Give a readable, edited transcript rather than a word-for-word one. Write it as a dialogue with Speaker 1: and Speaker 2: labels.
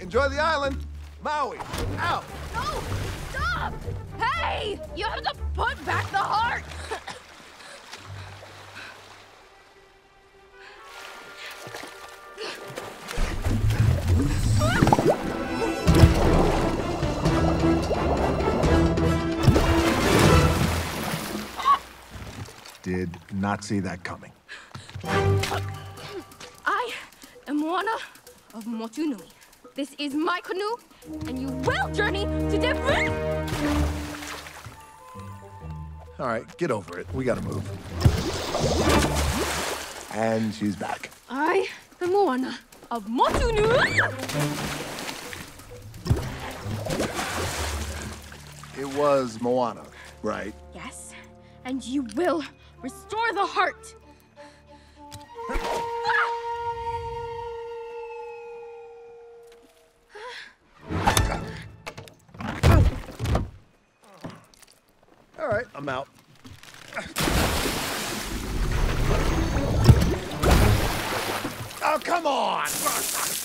Speaker 1: Enjoy the island. Maui, out.
Speaker 2: No! Stop! Hey! You have to put back the heart!
Speaker 1: Did not see that coming.
Speaker 2: I am Moana of Motunui. This is my canoe, and you will journey to different...
Speaker 1: All right, get over it. We gotta move. And she's back.
Speaker 2: I am Moana of Motunui.
Speaker 1: It was Moana, right?
Speaker 2: Yes, and you will restore the heart.
Speaker 1: All right, I'm out. Oh, come on!